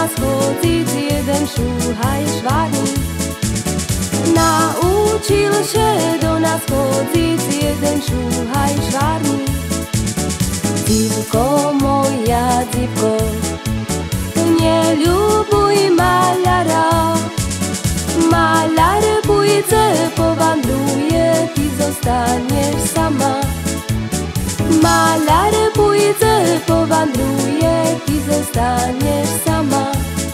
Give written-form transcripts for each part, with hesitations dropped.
nás chodiť jeden šúhaj švárny. Naučil, že do nás chodiť jeden šúhaj švárny. Dzivko moja, dzivko, neľubuj maľara. Maľar pójdzie, powędruje, ty zostaniesz sama. Malar pójdzie, powędruje, ty zostaniesz sama.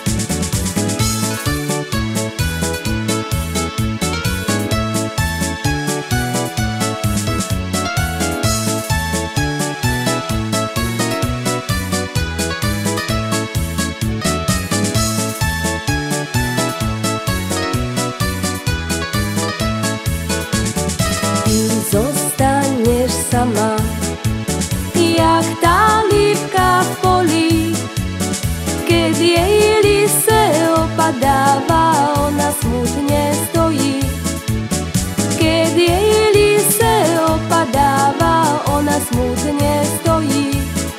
Zostaniesz sama, jak ta lipka w poli. Kiedy jej lisy opadawa, ona smutnie stoi. Kiedy jej lisy opadawa, ona smutnie stoi.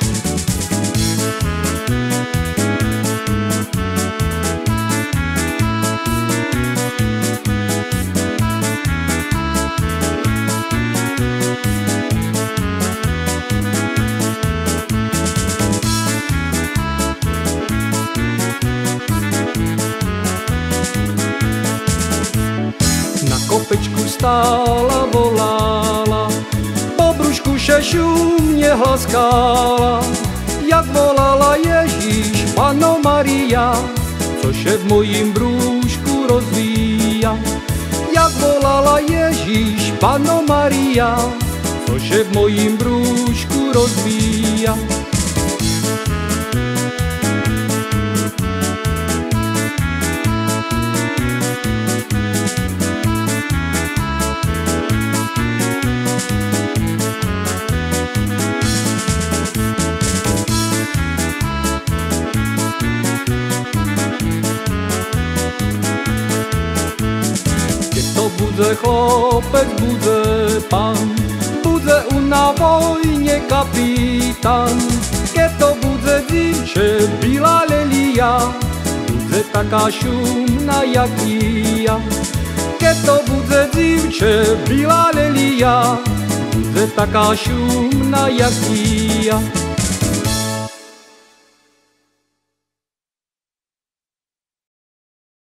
Kopečku stála, volala, po brúšku šešu mne hlaskala. Jak volala Ježíš, Panno Maria, co się w moim brúšku rozvíja. Jak volala Ježíš, Panno Maria, co się w moim brúšku rozvíja. Budzę chłopec, budzę pan, budzę na wojnie kapitan. Kiedy budzę dziewczę, biła lelia, budzę taka szumna jak i ja. Kiedy budzę dziewczę, biła lelia, budzę taka szumna jak i ja.